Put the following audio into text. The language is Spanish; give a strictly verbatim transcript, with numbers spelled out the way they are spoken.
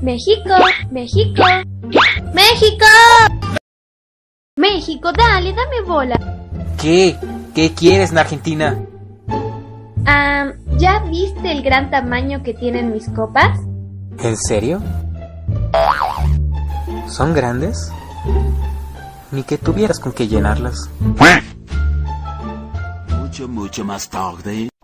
México, México, México. México, dale, dame bola. ¿Qué? ¿Qué quieres en Argentina? Ah, ¿ya viste el gran tamaño que tienen mis copas? ¿En serio? ¿Son grandes? Ni que tuvieras con qué llenarlas. Mucho, mucho más tarde.